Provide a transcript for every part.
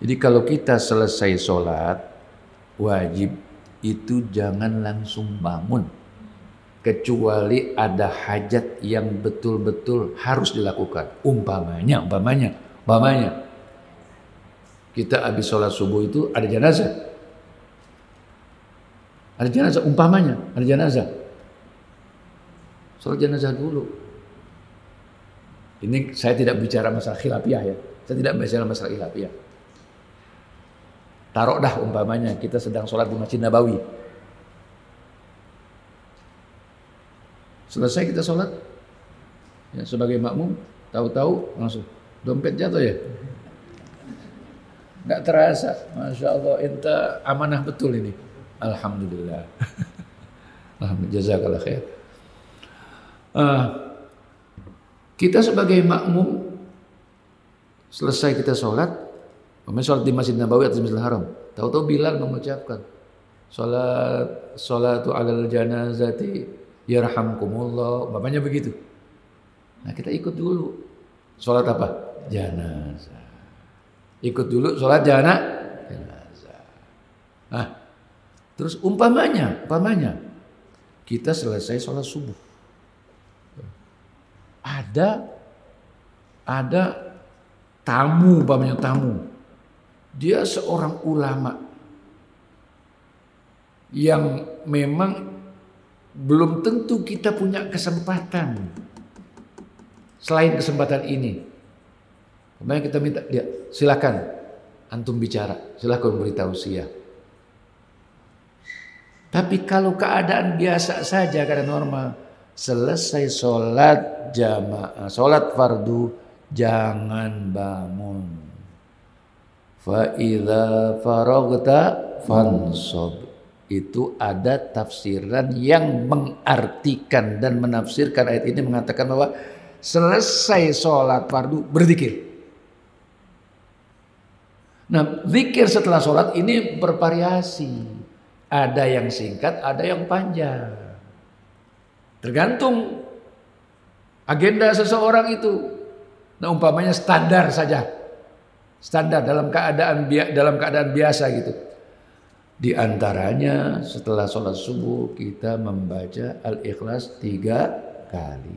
Jadi kalau kita selesai sholat, wajib itu jangan langsung bangun. Kecuali ada hajat yang betul-betul harus dilakukan. Umpamanya. Kita habis sholat subuh itu ada jenazah. Umpamanya ada jenazah. Sholat jenazah dulu. Ini saya tidak bicara masalah khilafiyah ya. Saya tidak bicara masalah khilafiyah. Taruh dah umpamanya kita sedang sholat di Masjid Nabawi. Selesai kita sholat, ya, sebagai makmum, tahu-tahu langsung dompet jatuh ya. Nggak terasa, Masya Allah, ente amanah betul ini. Alhamdulillah. Alhamdulillah, jazakallah khair. Kita sebagai makmum, selesai kita sholat, sholat di Masjid Nabawi atau Masjidil Haram, tahu-tahu Bilal mengucapkan sholatu alal janazati yarhamkumullah, bapaknya begitu. Nah kita ikut dulu. Sholat apa? Janazah. Ikut dulu sholat janazah. Nah, terus umpamanya kita selesai sholat subuh. Ada tamu, umpamanya tamu. Dia seorang ulama yang memang belum tentu kita punya kesempatan selain kesempatan ini. Kemudian kita minta dia, silakan antum bicara, silakan beri tausiah. Tapi kalau keadaan biasa saja, keadaan normal, selesai sholat jamaah, sholat fardu, jangan bangun. Fa idza faragta fansab. Itu ada tafsiran yang mengartikan dan menafsirkan ayat ini mengatakan bahwa selesai sholat fardu berzikir. Nah, zikir setelah sholat ini bervariasi. Ada yang singkat, ada yang panjang. Tergantung agenda seseorang itu. Nah, umpamanya standar saja. Standar dalam keadaan biasa gitu. Di antaranya setelah sholat subuh kita membaca Al-Ikhlas 3 kali.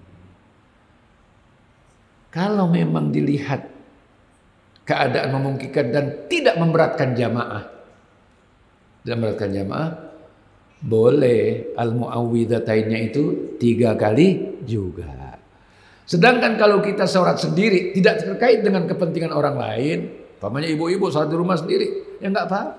Kalau memang dilihat keadaan memungkinkan dan tidak memberatkan jamaah, boleh Al-Mu'awwidhatainnya itu 3 kali juga. Sedangkan kalau kita sholat sendiri tidak terkait dengan kepentingan orang lain, umpamanya ibu-ibu sholat di rumah sendiri, ya nggak apa-apa.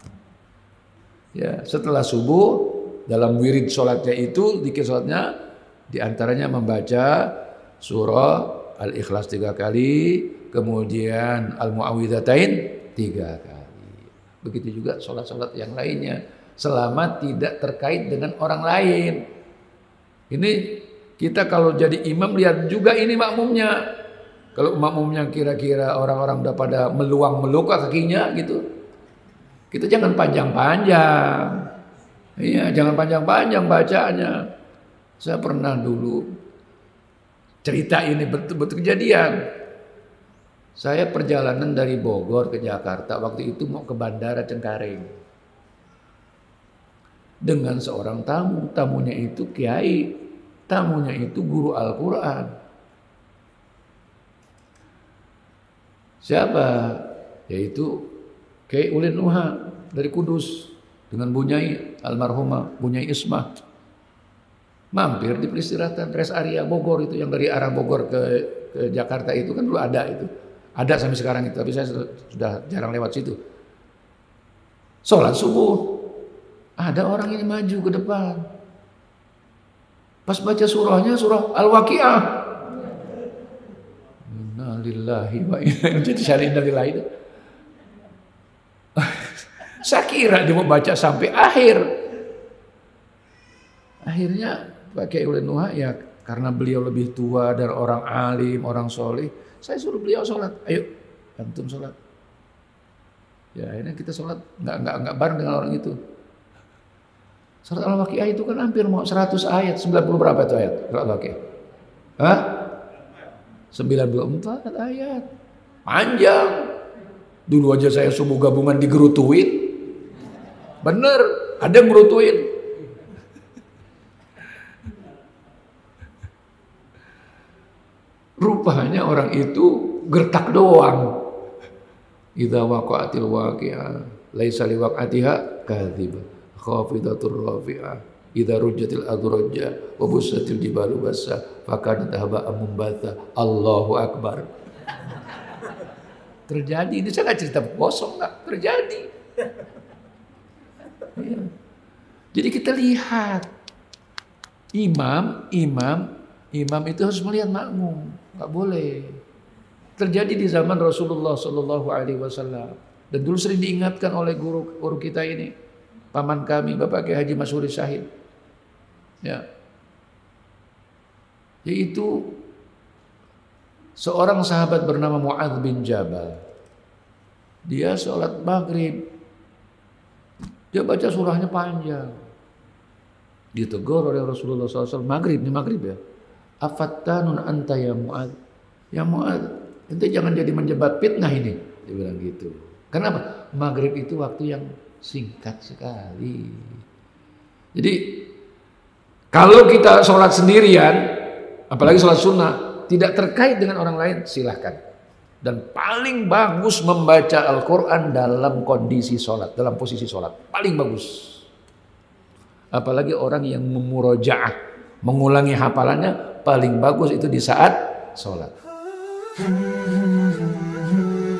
Ya, setelah subuh dalam wirid sholatnya itu, zikir sholatnya diantaranya membaca surah Al-Ikhlas 3 kali, kemudian Al-Mu'awwidhatain 3 kali. Begitu juga sholat-sholat yang lainnya, selama tidak terkait dengan orang lain. Ini kita kalau jadi imam lihat juga ini makmumnya. Kalau makmumnya kira-kira orang-orang udah pada meluang-meluka kakinya gitu, kita jangan panjang-panjang. Iya, jangan panjang-panjang bacanya. Saya pernah dulu cerita ini betul-betul kejadian. Saya perjalanan dari Bogor ke Jakarta, waktu itu mau ke Bandara Cengkareng. Dengan seorang tamu, tamunya itu kiai, tamunya itu guru Al-Quran. Siapa? Yaitu Kiai Ulin Nuha dari Kudus dengan Bunyai almarhumah Bunyai Ismah. Mampir di peristirahatan rest area Bogor itu yang dari arah Bogor ke Jakarta itu kan dulu ada itu. Ada sampai sekarang itu, tapi saya sudah jarang lewat situ. Sholat subuh, ada orang ini maju ke depan. Pas baca surahnya, surah Al-Waqiah. Innalillahi wa inna ilaihi raji'un. Saya kira dia mau baca sampai akhir. Akhirnya Pak Kiai Ulin Nuha, ya karena beliau lebih tua dan orang alim, orang soleh, saya suruh beliau sholat. Ayo, antum sholat. Ya akhirnya kita sholat, nggak bareng dengan orang itu. Surat Al-Waqiah itu kan hampir mau 100 ayat, 90 berapa itu ayat? Surat Al-Waqiah. Hah? 94 ayat. Panjang. Dulu aja saya subuh gabungan digerutuin. Bener, ada yang gerutuin. Rupanya orang itu gertak doang. Idza waqa'atil waqi'ah laisa liwaq'atiha kadhibah khafidatur rafi'ah idza rujjatil ardu rajja wa bussatil jibalu bassa fakanat haba'an mumbatha. Allahu akbar. Terjadi, ini saya nggak cerita kosong, nggak terjadi. Ya. Jadi kita lihat imam itu harus melihat makmum, nggak boleh. Terjadi di zaman Rasulullah Shallallahu Alaihi Wasallam, dan dulu sering diingatkan oleh guru kita ini, paman kami Bapak Kiai Haji Masyhuri Syahid, ya, yaitu seorang sahabat bernama Mu'adz bin Jabal. Dia sholat maghrib, dia baca surahnya panjang, ditegur oleh Rasulullah SAW. Maghrib ya, afattanun anta ya Mu'adz, ya Mu'adz, ente jangan jadi menjebat fitnah ini, dia bilang gitu. Kenapa? Maghrib itu waktu yang singkat sekali. Jadi kalau kita sholat sendirian, apalagi sholat sunnah, tidak terkait dengan orang lain, silahkan. Dan paling bagus membaca Al-Quran dalam kondisi sholat, dalam posisi sholat, paling bagus. Apalagi orang yang memurojaah, mengulangi hafalannya, paling bagus itu di saat sholat.